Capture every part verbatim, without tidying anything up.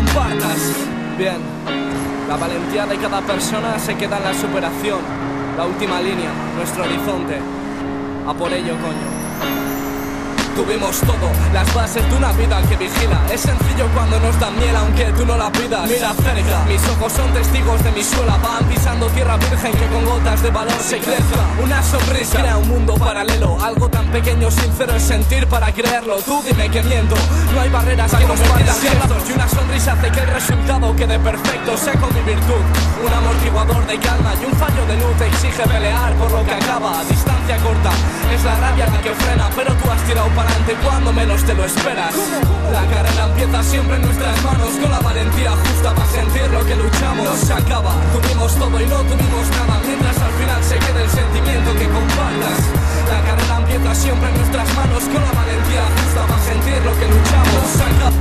compartas. Bien, la valentía de cada persona se queda en la superación. La última línea, nuestro horizonte. A por ello, coño. Tuvimos todo, las bases de una vida que vigila. Es sencillo cuando nos dan miel aunque tú no la pidas. Mira cerca, mis ojos son testigos de mi suela. Van pisando tierra virgen que con gotas de valor se crezca. Una sonrisa crea un mundo paralelo. Algo tan pequeño, sincero es sentir para creerlo. Tú dime que miento, no hay barreras que nos partan gestos. Y una sonrisa hace que el resultado quede perfecto. Sé con mi virtud, un amortiguador de calma. Y un fallo de luz exige pelear por lo que acaba. A distancia corta, es la rabia la que frena. Pero tú has tirado para adelante cuando menos te lo esperas. La carrera empieza siempre en nuestras manos, con la valentía justa para sentir lo que luchamos. No se acaba, tuvimos todo y no tuvimos nada, mientras al final se quede el sentimiento que compartas. La carrera empieza siempre en nuestras manos, con la valentía justa para sentir lo que luchamos. No se acaba.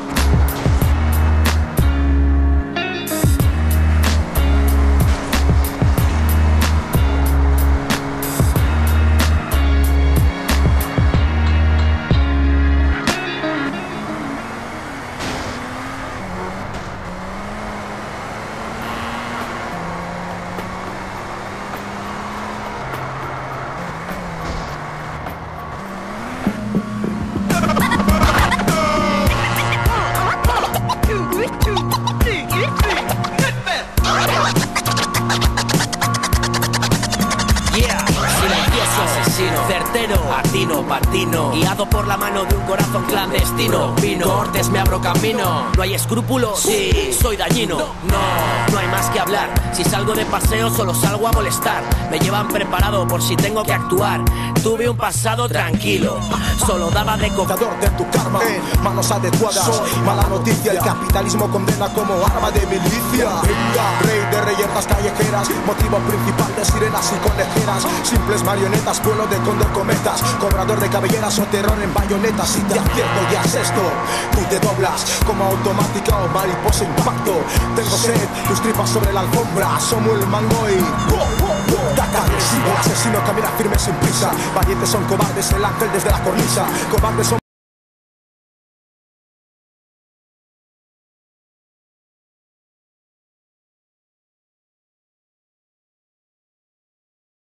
Certero, atino, patino, guiado por la mano de un corazón clandestino. Vino, cortes, me abro camino. No hay escrúpulos, sí, soy dañino. No, no hay más que hablar. Si salgo de paseo solo salgo a molestar. Me llevan preparado por si tengo que actuar. Tuve un pasado tranquilo, solo daba de cobrador de tu karma, en manos adecuadas. Soy mala noticia, el capitalismo condena como arma de milicia. Rey de reyertas callejeras, motivo principal de sirenas y conejeras. Simples marionetas, vuelo de cóndor cometas, cobrador de cabelleras o terror en bayonetas. Si te advierto ya es esto, tú te doblas como automática o mariposa impacto. Tengo sed, tus tripas sobre la alfombra, somos el mango y taca agresivo. Asesino camina firme sin prisa, valientes son cobardes, el ángel desde la cornisa. Cobardes son